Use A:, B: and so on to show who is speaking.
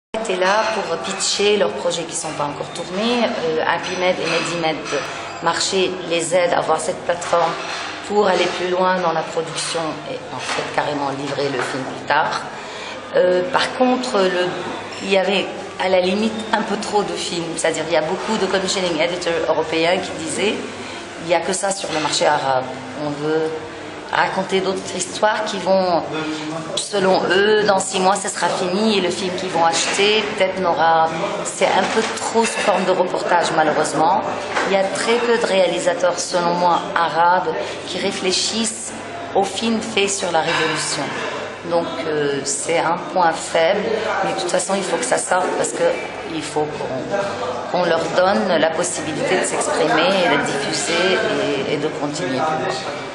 A: Étaient là pour pitcher leurs projets qui ne sont pas encore tournés. Happymed et Medimed Marché les aident à avoir cette plateforme pour aller plus loin dans la production et en fait carrément livrer le film plus tard. Par contre, il y avait à la limite un peu trop de films, c'est-à-dire il y a beaucoup de commissioning editors européens qui disaient il n'y a que ça sur le marché arabe. On veut raconter d'autres histoires qui vont, selon eux, dans 6 mois, ça sera fini et le film qu'ils vont acheter, peut-être n'aura... C'est un peu trop sous forme de reportage, malheureusement. Il y a très peu de réalisateurs, selon moi, arabes, qui réfléchissent aux films faits sur la Révolution. Donc, c'est un point faible, mais de toute façon, il faut que ça sorte parce qu'il faut qu'on leur donne la possibilité de s'exprimer et de diffuser et de continuer.